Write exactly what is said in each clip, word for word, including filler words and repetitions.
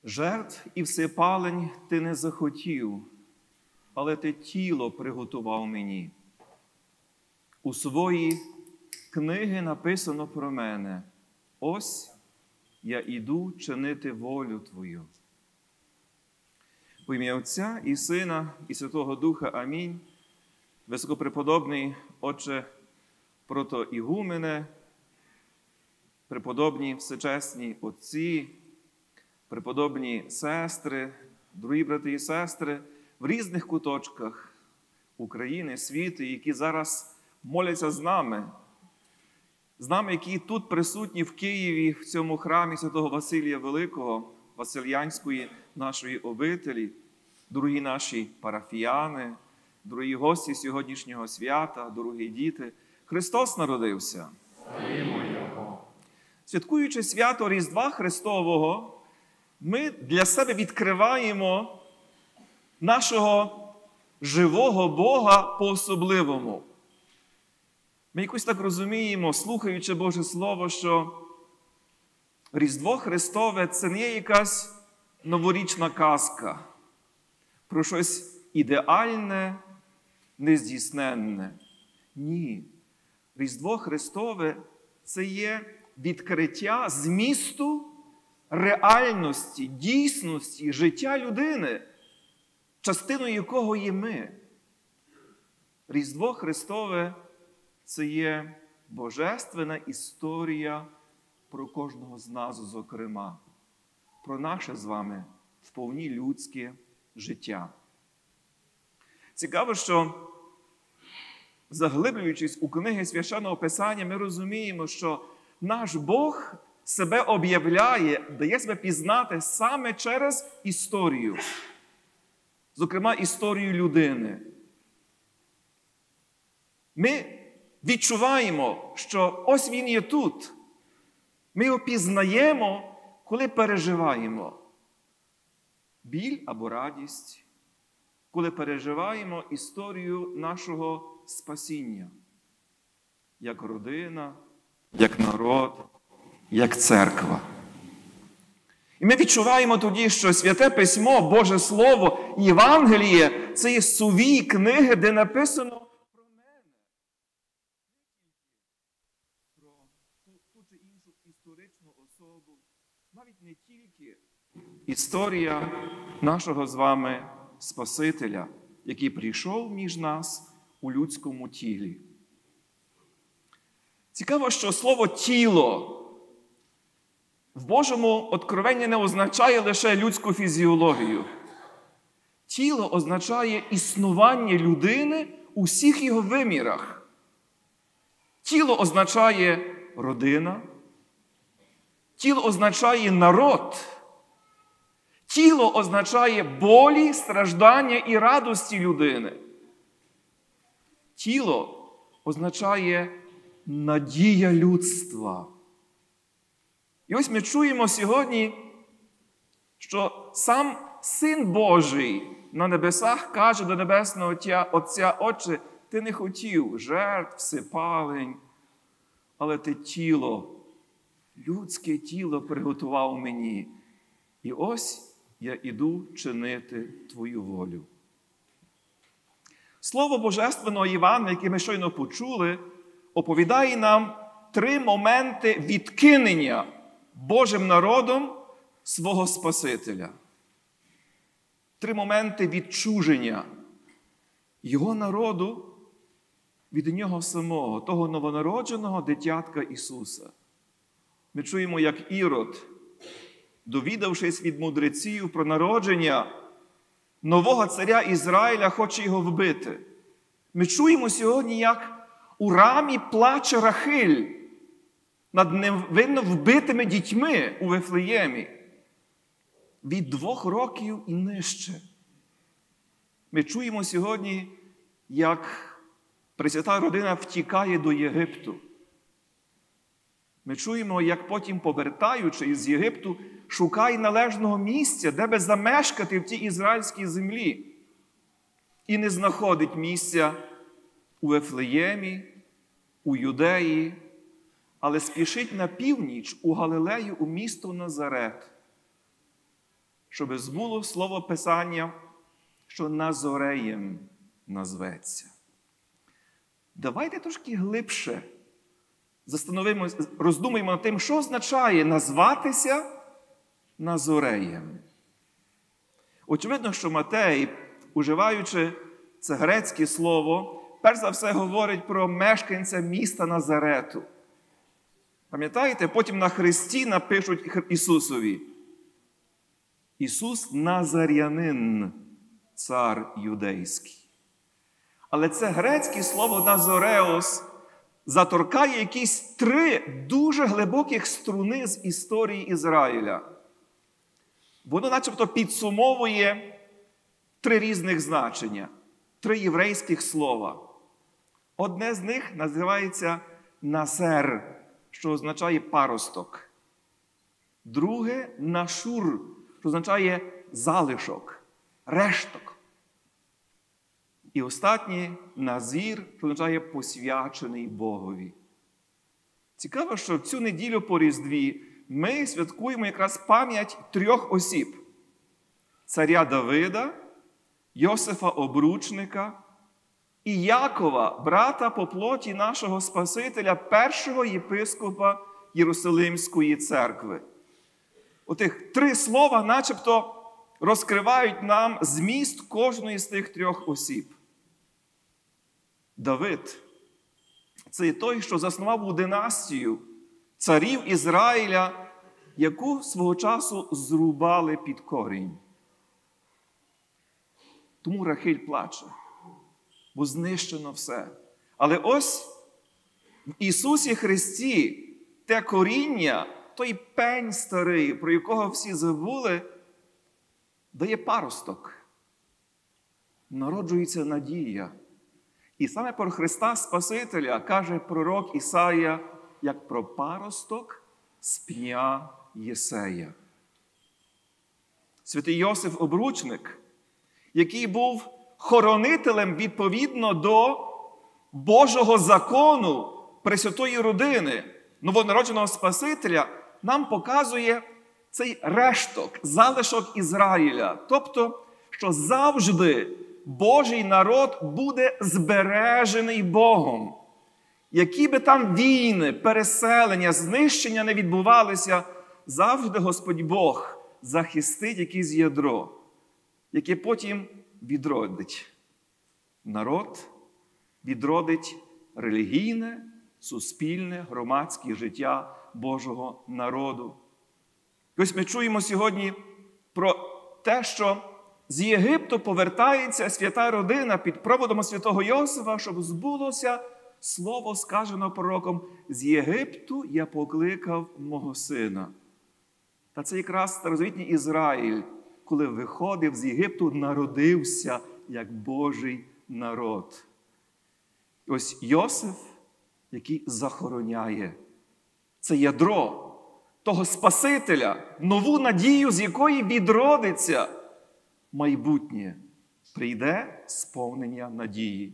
Жертв і всепалень ти не захотів, але ти тіло приготував мені. У своїй книги написано про мене: ось я іду чинити волю Твою. В ім'я Отця і Сина, і Святого Духа. Амінь. Високопреподобний Отче протоігумене, преподобні всечесні отці, преподобні сестри, дорогі брати і сестри в різних куточках України, світу, які зараз моляться з нами, з нами, які тут присутні в Києві, в цьому храмі святого Василія Великого, Васильянської нашої обителі, дорогі наші парафіяни, дорогі гості сьогоднішнього свята, дорогі діти. Христос народився. Святкуючи свято Різдва Христового, ми для себе відкриваємо нашого живого Бога по-особливому. Ми якось так розуміємо, слухаючи Боже Слово, що Різдво Христове – це не є якась новорічна казка про щось ідеальне, нездійсненне. Ні. Різдво Христове – це є відкриття змісту реальності, дійсності, життя людини, частиною якого є ми. Різдво Христове – це є божественна історія про кожного з нас, зокрема, про наше з вами вповні людське життя. Цікаво, що, заглиблюючись у книги Священного Писання, ми розуміємо, що наш Бог себе об'являє, дає себе пізнати саме через історію. Зокрема, історію людини. Ми відчуваємо, що ось Він є тут. Ми його пізнаємо, коли переживаємо біль або радість, коли переживаємо історію нашого спасіння, як родина, як народ, як церква. І ми відчуваємо тоді, що Святе Письмо, Боже Слово, Євангеліє – це є сувій книги, де написано про мене. Про ту чи іншу історичну особу. Навіть не тільки історія нашого з вами Спасителя, який прийшов між нас у людському тілі. Цікаво, що слово «тіло» в Божому откровенні не означає лише людську фізіологію. Тіло означає існування людини у всіх його вимірах. Тіло означає родина. Тіло означає народ. Тіло означає болі, страждання і радості людини. Тіло означає надія людства. І ось ми чуємо сьогодні, що сам Син Божий на небесах каже до Небесного Отця: «Отче, ти не хотів жертв, всепалень, але ти тіло, людське тіло приготував мені. І ось я іду чинити твою волю». Слово Божественного Євангелія, яке ми щойно почули, оповідає нам три моменти відкинення Божим народом свого Спасителя. Три моменти відчуження його народу від нього самого, того новонародженого дитятка Ісуса. Ми чуємо, як Ірод, довідавшись від мудреців про народження нового царя Ізраїля, хоче його вбити. Ми чуємо сьогодні, як у рамі плаче Рахиль над невинно вбитими дітьми у Вифлеємі. Від двох років і нижче. Ми чуємо сьогодні, як Пресвята Родина втікає до Єгипту. Ми чуємо, як потім, повертаючись з Єгипту, шукає належного місця, де би замешкати в тій ізраїльській землі. І не знаходить місця у Вифлеємі, у Юдеї, але спішить на північ у Галилею, у місто Назарет. щоб збуло слово Писання, що Назореєм назветься. Давайте трошки глибше застановимось, роздумаємо над тим, що означає назватися Назореєм. Очевидно, що Матей, уживаючи це грецьке слово, перш за все говорить про мешканця міста Назарету. Пам'ятаєте, потім на хресті напишуть Ісусові: Ісус Назарянин, цар юдейський. Але це грецьке слово «назореос» заторкає якісь три дуже глибоких струни з історії Ізраїля. Воно начебто підсумовує три різних значення, три єврейських слова. Одне з них називається «насер», що означає паросток. Друге – «нашур», що означає залишок, решток. І останнє – «назір», що означає посвячений Богові. Цікаво, що в цю неділю по Різдві ми святкуємо якраз пам'ять трьох осіб: царя Давида, Йосифа Обручника і Якова, брата по плоті нашого Спасителя, першого єпископа Єрусалимської церкви. Отих три слова начебто розкривають нам зміст кожної з тих трьох осіб. Давид – це той, що заснував династію царів Ізраїля, яку свого часу зрубали під корінь. Тому Рахиль плаче, бо знищено все. Але ось в Ісусі Христі те коріння, той пень старий, про якого всі забули, дає паросток. Народжується надія. І саме про Христа Спасителя каже пророк Ісая, як про паросток з пня Єсея. Святий Йосиф Обручник, який був хоронителем відповідно до Божого закону Пресвятої родини, новонародженого Спасителя, нам показує цей решток, залишок Ізраїля. Тобто, що завжди Божий народ буде збережений Богом. Які би там війни, переселення, знищення не відбувалися, завжди Господь Бог захистить якесь ядро, яке потім відродить народ, відродить релігійне, суспільне, громадське життя Божого народу. Ось ми чуємо сьогодні про те, що з Єгипту повертається свята родина під проводом святого Йосифа, щоб збулося слово, сказано пророком: «З Єгипту я покликав мого сина». Та це якраз старозавітній Ізраїль, коли виходив з Єгипту, народився як Божий народ. І ось Йосиф, який захороняє це ядро того Спасителя, нову надію, з якої відродиться майбутнє, прийде сповнення надії.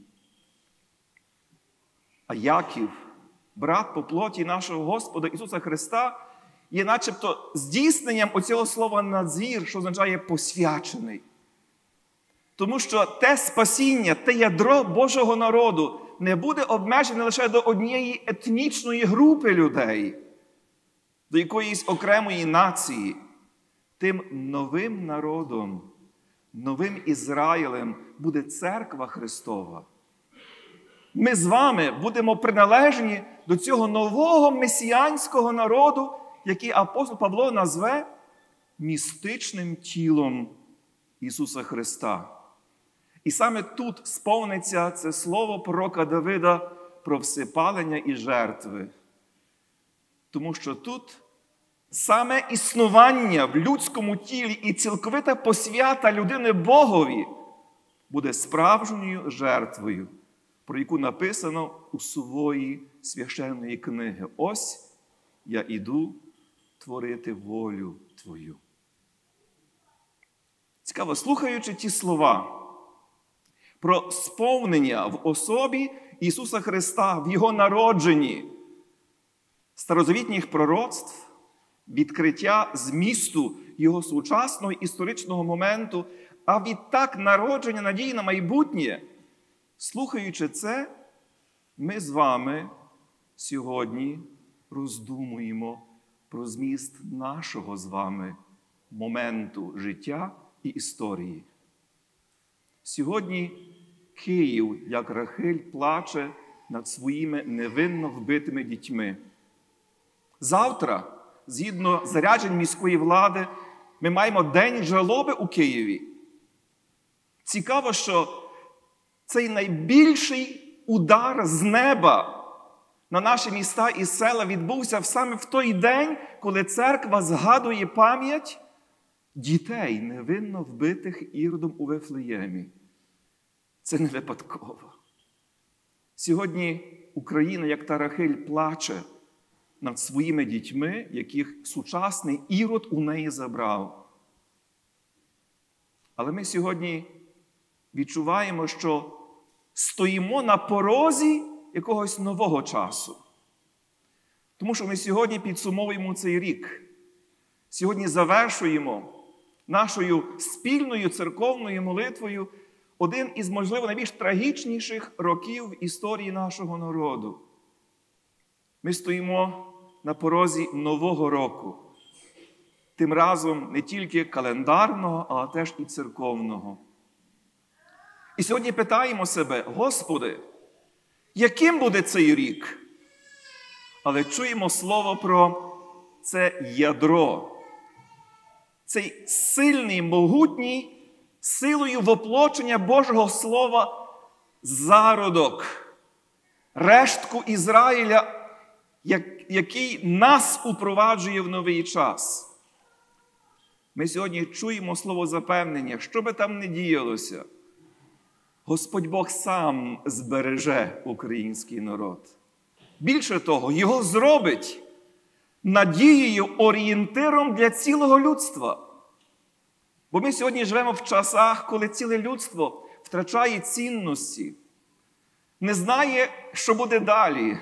А Яків, брат по плоті нашого Господа Ісуса Христа, є начебто здійсненням оцього слова «назір», що означає «посвячений». Тому що те спасіння, те ядро Божого народу не буде обмежене лише до однієї етнічної групи людей, до якоїсь окремої нації. Тим новим народом, новим Ізраїлем буде церква Христова. Ми з вами будемо приналежні до цього нового месіянського народу, який апостол Павло назве містичним тілом Ісуса Христа. І саме тут сповниться це слово пророка Давида про всипалення і жертви. Тому що тут саме існування в людському тілі і цілковита посвята людини Богові буде справжньою жертвою, про яку написано у Сувої священної книги. «Ось я іду творити волю Твою». Цікаво, слухаючи ті слова про сповнення в особі Ісуса Христа, в Його народженні, старозавітніх пророцтв, відкриття змісту його сучасного історичного моменту, а відтак народження надії на майбутнє. Слухаючи це, ми з вами сьогодні роздумуємо про зміст нашого з вами моменту життя і історії. Сьогодні Київ, як Рахиль, плаче над своїми невинно вбитими дітьми. Завтра, згідно заряджень міської влади, ми маємо День жалоби у Києві. Цікаво, що цей найбільший удар з неба на наші міста і села відбувся саме в той день, коли церква згадує пам'ять дітей, невинно вбитих Іродом у Вифлеємі. Це не випадково. Сьогодні Україна, як та Рахиль, плаче над своїми дітьми, яких сучасний Ірод у неї забрав. Але ми сьогодні відчуваємо, що стоїмо на порозі якогось нового часу. Тому що ми сьогодні підсумовуємо цей рік. Сьогодні завершуємо нашою спільною церковною молитвою один із, можливо, найбільш трагічніших років в історії нашого народу. Ми стоїмо на порозі Нового року. Тим разом не тільки календарного, але теж і церковного. І сьогодні питаємо себе: Господи, яким буде цей рік? Але чуємо слово про це ядро. Цей сильний, могутній, силою воплочення Божого Слова зародок, рештку Ізраїля, який нас упроваджує в новий час. Ми сьогодні чуємо слово запевнення, що би там не діялося. Господь Бог сам збереже український народ. Більше того, його зробить надією, орієнтиром для цілого людства. Бо ми сьогодні живемо в часах, коли ціле людство втрачає цінності, не знає, що буде далі,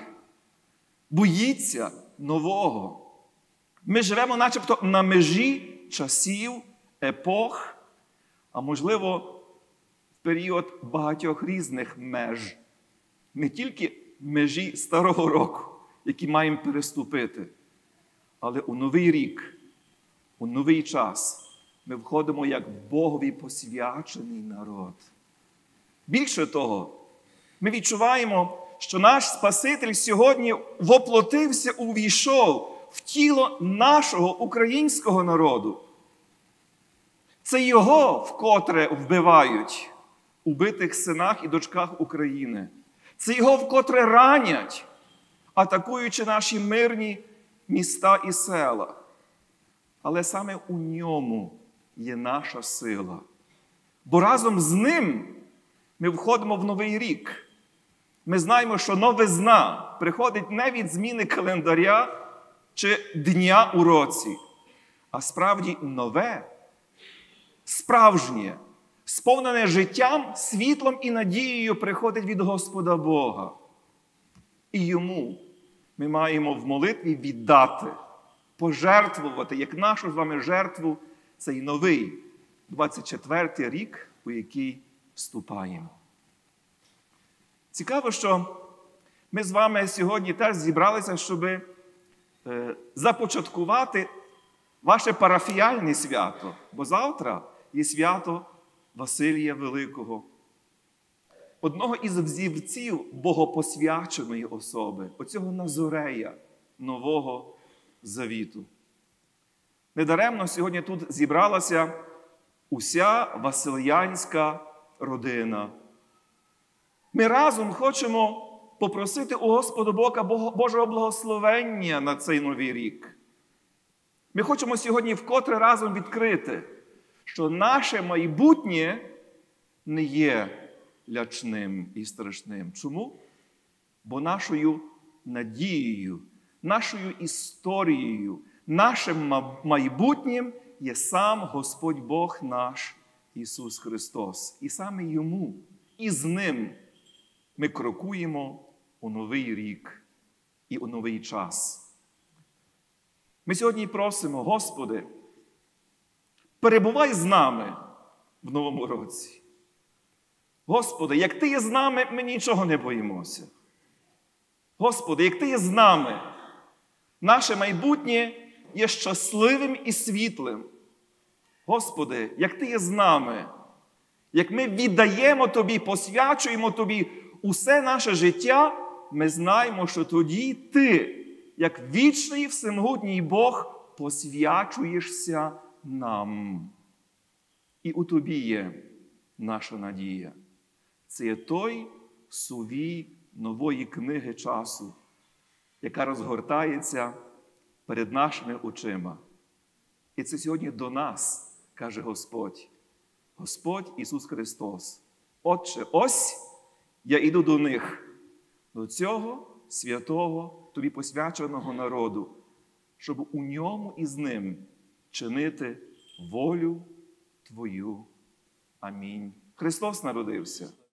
боїться нового. Ми живемо начебто на межі часів, епох, а можливо, в період багатьох різних меж. Не тільки межі Старого року, які маємо переступити, але у новий рік, у новий час ми входимо як Богові посвячений народ. Більше того, ми відчуваємо, що наш Спаситель сьогодні воплотився, увійшов в тіло нашого українського народу. Це його вкотре вбивають у битих синах і дочках України. Це його вкотре ранять, атакуючи наші мирні міста і села. Але саме у ньому є наша сила. Бо разом з ним ми входимо в новий рік. Ми знаємо, що новизна приходить не від зміни календаря чи дня у році, а справді нове, справжнє, сповнене життям, світлом і надією приходить від Господа Бога. І йому ми маємо в молитві віддати, пожертвувати, як нашу з вами жертву, цей новий двадцять четвертий рік, у який вступаємо. Цікаво, що ми з вами сьогодні теж зібралися, щоб е, започаткувати ваше парафіяльне свято, бо завтра є свято Василія Великого, одного із взірців богопосвяченої особи, оцього Назорея Нового Завіту. Недаремно сьогодні тут зібралася уся василянська родина. Ми разом хочемо попросити у Господа Бога Божого благословення на цей новий рік. Ми хочемо сьогодні вкотре разом відкрити, що наше майбутнє не є лячним і страшним. Чому? Бо нашою надією, нашою історією, нашим майбутнім є сам Господь Бог наш Ісус Христос. І саме Йому, і з Ним ми крокуємо у новий рік і у новий час. Ми сьогодні просимо: Господи, перебувай з нами в новому році. Господи, як Ти є з нами, ми нічого не боїмося. Господи, як Ти є з нами, наше майбутнє є щасливим і світлим. Господи, як Ти є з нами, як ми віддаємо Тобі, посвячуємо Тобі усе наше життя, ми знаємо, що тоді Ти, як вічний всемогутній Бог, посвячуєшся нам. І у Тобі є наша надія. Це є той сувій нової книги часу, яка розгортається перед нашими очима. І це сьогодні до нас, каже Господь. Господь Ісус Христос. Отче, ось я іду до них, до цього святого, Тобі посвяченого народу, щоб у ньому і з ним чинити волю Твою. Амінь. Христос народився.